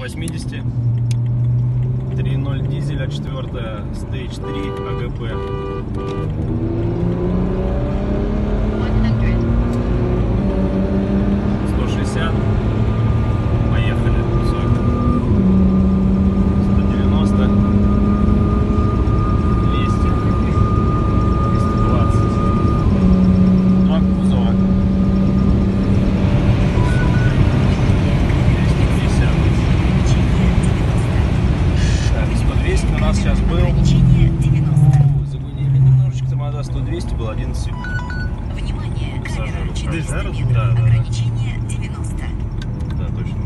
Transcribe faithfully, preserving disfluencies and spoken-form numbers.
восьмидесяти. три ноль дизеля, четвертая, стейдж три, АГП. сто шестьдесят. Поехали. сто девяносто. двести. двести двадцать. Два кузова. двести пятьдесят. Так, сто двести у нас сейчас был. Загудели немножечко. Тормоза сто двести был одиннадцать секунд. Внимание, Пассажиры. четыреста Да, метров, да, да. ограничение девяносто. Да, точно.